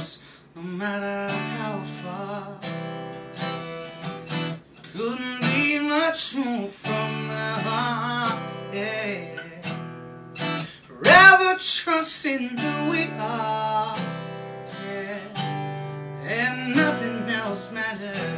'cause no matter how far, couldn't be much more from the heart, yeah. Forever trusting who we are, yeah, and nothing else matters.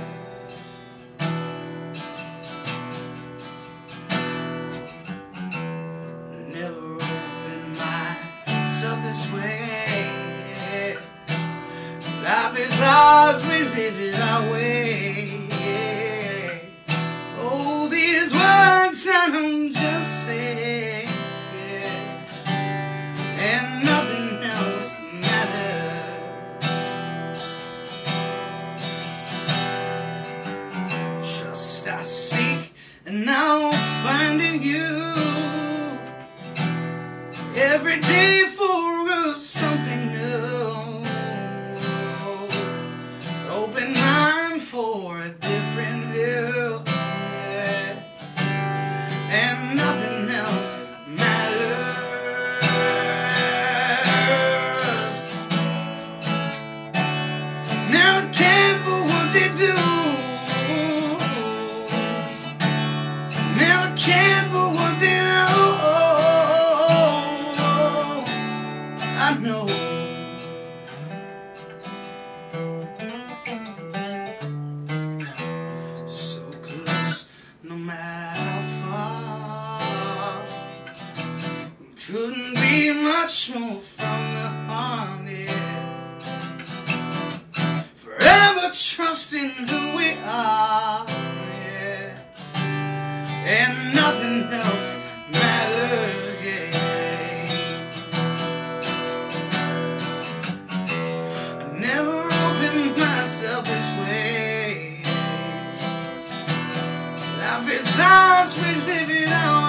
Never opened myself this way, yeah. Life is ours, we live it our way, yeah. Oh, these words I don't just say, yeah, and nothing else matters. Trust I seek, and now I'm finding you. Every day for us something new. Open mind for a different view, yeah. And nothing else matters. Never care for what they do. Never cared for what they know. I know. So close, no matter how far, couldn't be much more from the heart, yeah. Forever trusting who we are, yeah, and nothing else matters, yeah. Never opened myself this way. Life is ours, we live it our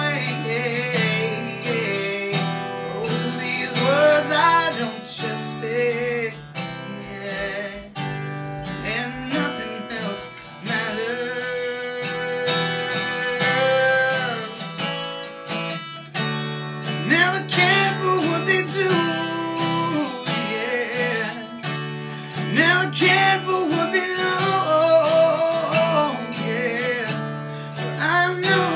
way. Oh, these words I don't just say, yeah, and nothing else matters. Never cared for what they do. Never cared for what they know, yeah. But I know.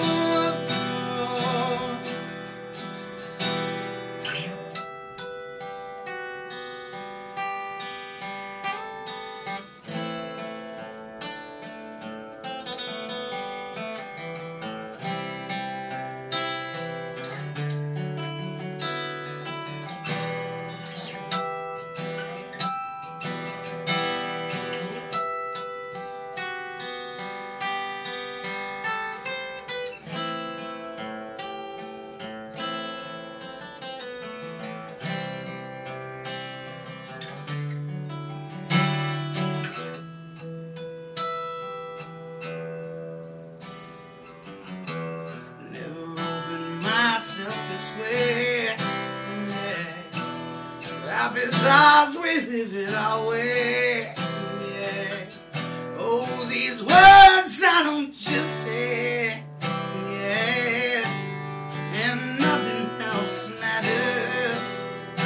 This way, yeah. Life is ours, we live it our way, yeah. Oh, these words I don't just say, yeah, and nothing else matters.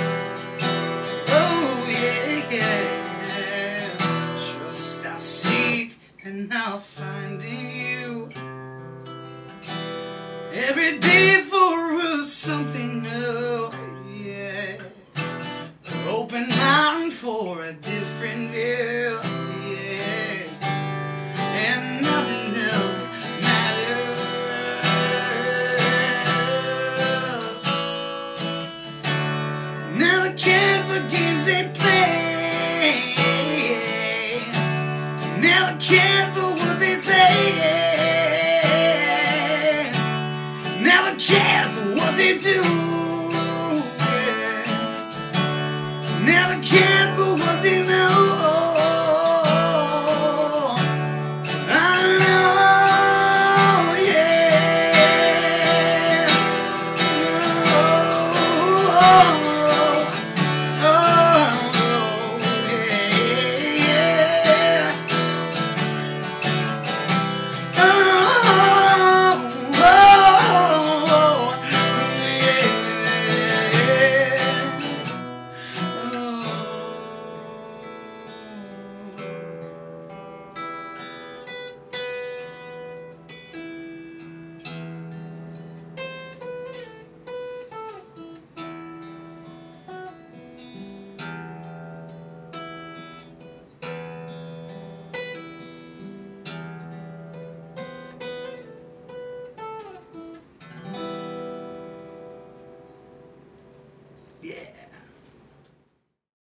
Oh, yeah, yeah. Trust I seek, and now finding you. Every day for us something new, yeah. Open mind for a different view.